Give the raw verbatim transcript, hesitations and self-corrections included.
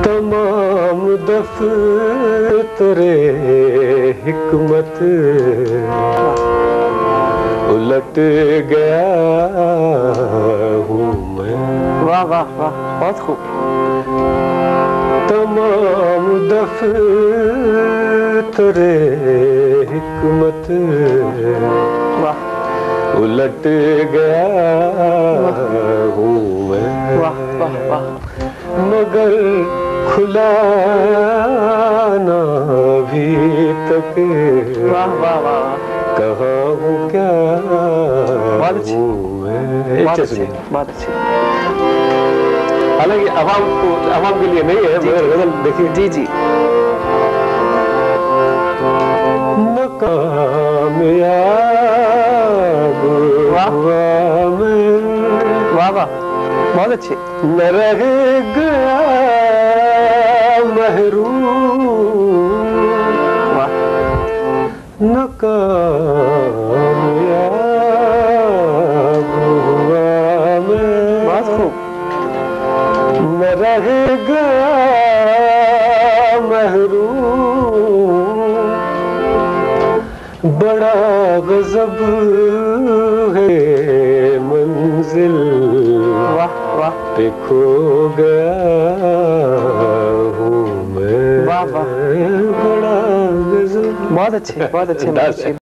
तमाम दफ्तरे हिकमत उलट गया हूँ मैं। वाह वाह वाह, बहुत खूब। तमाम दफ्तरे हिकमत वाह उलट गया हूँ मैं। वाह वाह वाह। मगर खुला ना भी तक वाह वाह वाह। कहाँ हूँ क्या बहुत अच्छी, हूँ मैं। बहुत अच्छी, बहुत अच्छी। हालांकि आवाम को, आवाम के लिए नहीं है, मगर गजल देखिए। जी जी। नाकामयाब हुआ मैं, वाह वाह, बहुत अच्छे। न रह गया महरूम, वाह। नाकामयाब हुआ मैं, बहुत खूब। न रह गया महरूम, बड़ा गजब है मंजिल वाह वाह पे खो गया हूँ मैं। वाह वाह, बड़ा गजब। बहुत अच्छे, बहुत अच्छे।